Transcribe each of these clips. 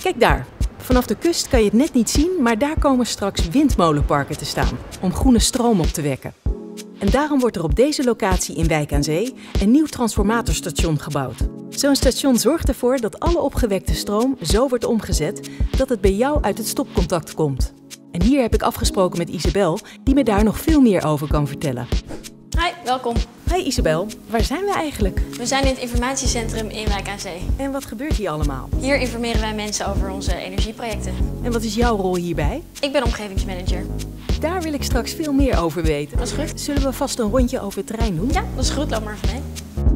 Kijk daar. Vanaf de kust kan je het net niet zien, maar daar komen straks windmolenparken te staan om groene stroom op te wekken. En daarom wordt er op deze locatie in Wijk aan Zee een nieuw transformatorstation gebouwd. Zo'n station zorgt ervoor dat alle opgewekte stroom zo wordt omgezet dat het bij jou uit het stopcontact komt. En hier heb ik afgesproken met Isabel, die me daar nog veel meer over kan vertellen. Hi, welkom. Hi Isabel, waar zijn we eigenlijk? We zijn in het informatiecentrum in Wijk aan Zee. En wat gebeurt hier allemaal? Hier informeren wij mensen over onze energieprojecten. En wat is jouw rol hierbij? Ik ben omgevingsmanager. Daar wil ik straks veel meer over weten. Dat is goed. Zullen we vast een rondje over het terrein doen? Ja, dat is goed. Loop maar even mee.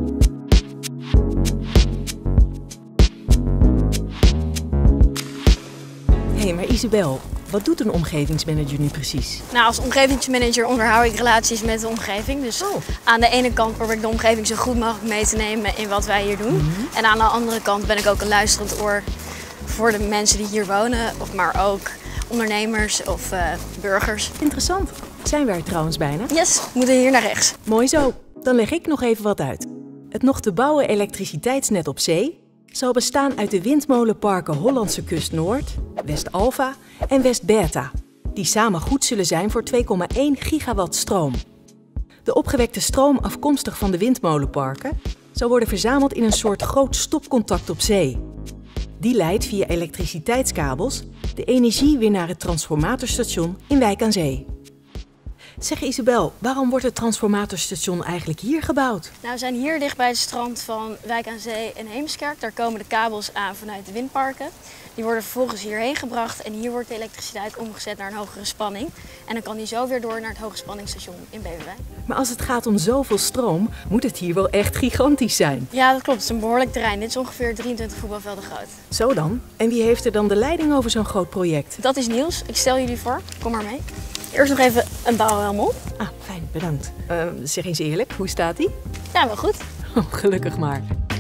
Hé, maar Isabel, wat doet een omgevingsmanager nu precies? Nou, als omgevingsmanager onderhoud ik relaties met de omgeving. Dus aan de ene kant probeer ik de omgeving zo goed mogelijk mee te nemen in wat wij hier doen. En aan de andere kant ben ik ook een luisterend oor voor de mensen die hier wonen, maar ook ondernemers of burgers. Interessant. Zijn we er trouwens bijna? Yes, we moeten hier naar rechts. Mooi zo. Dan leg ik nog even wat uit. Het nog te bouwen elektriciteitsnet op zee zal bestaan uit de windmolenparken Hollandse Kust Noord, West Alpha en West Beta, die samen goed zullen zijn voor 2,1 gigawatt stroom. De opgewekte stroom afkomstig van de windmolenparken zal worden verzameld in een soort groot stopcontact op zee. Die leidt via elektriciteitskabels de energie weer naar het transformatorstation in Wijk aan Zee. Zeg Isabel, waarom wordt het transformatorstation eigenlijk hier gebouwd? Nou, we zijn hier dicht bij het strand van Wijk aan Zee en Heemskerk. Daar komen de kabels aan vanuit de windparken. Die worden vervolgens hierheen gebracht en hier wordt de elektriciteit omgezet naar een hogere spanning. En dan kan die zo weer door naar het hogespanningsstation in Beverwijk. Maar als het gaat om zoveel stroom, moet het hier wel echt gigantisch zijn. Ja, dat klopt. Het is een behoorlijk terrein. Dit is ongeveer 23 voetbalvelden groot. Zo dan? En wie heeft er dan de leiding over zo'n groot project? Dat is Niels. Ik stel jullie voor. Kom maar mee. Eerst nog even een bouwhelm op. Ah, fijn, bedankt. Zeg eens eerlijk, hoe staat die? Ja, wel goed. Oh, gelukkig maar.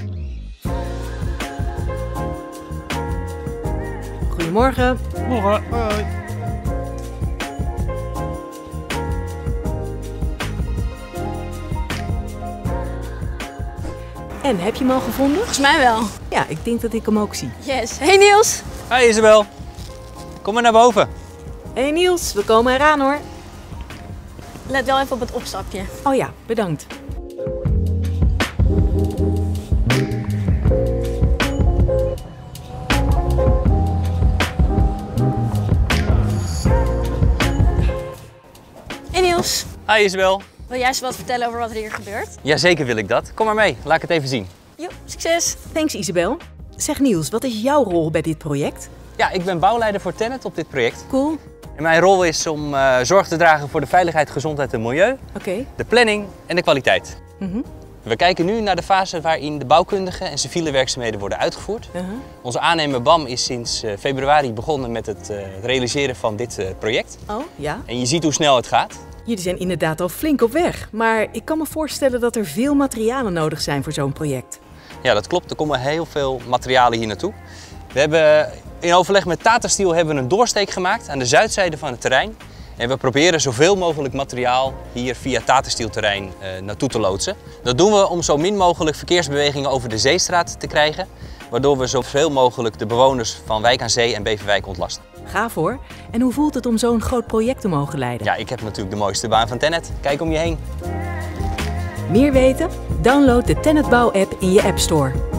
Goedemorgen. Morgen. Hoi. En, heb je hem al gevonden? Volgens mij wel. Ja, ik denk dat ik hem ook zie. Yes. Hey Niels. Hi Isabel. Kom maar naar boven. Hé Niels, we komen eraan hoor. Let wel even op het opstapje. Oh ja, bedankt. Hey Niels. Hi Isabel. Wil jij eens wat vertellen over wat er hier gebeurt? Jazeker wil ik dat. Kom maar mee, laat ik het even zien. Jo, succes. Thanks Isabel. Zeg Niels, wat is jouw rol bij dit project? Ja, ik ben bouwleider voor TenneT op dit project. Cool. En mijn rol is om zorg te dragen voor de veiligheid, gezondheid en milieu, Oké. de planning en de kwaliteit. Mhm. We kijken nu naar de fase waarin de bouwkundige en civiele werkzaamheden worden uitgevoerd. Uh-huh. Onze aannemer BAM is sinds februari begonnen met het realiseren van dit project. Oh, ja. En je ziet hoe snel het gaat. Jullie zijn inderdaad al flink op weg. Maar ik kan me voorstellen dat er veel materialen nodig zijn voor zo'n project. Ja, dat klopt. Er komen heel veel materialen hier naartoe. We hebben in overleg met Tata Steel hebben we een doorsteek gemaakt aan de zuidzijde van het terrein. En we proberen zoveel mogelijk materiaal hier via Tata Steel terrein naartoe te loodsen. Dat doen we om zo min mogelijk verkeersbewegingen over de Zeestraat te krijgen. Waardoor we zoveel mogelijk de bewoners van Wijk aan Zee en Beverwijk ontlasten. Gaaf hoor. En hoe voelt het om zo'n groot project te mogen leiden? Ja, ik heb natuurlijk de mooiste baan van TenneT. Kijk om je heen. Meer weten? Download de TenneT Bouw app in je App Store.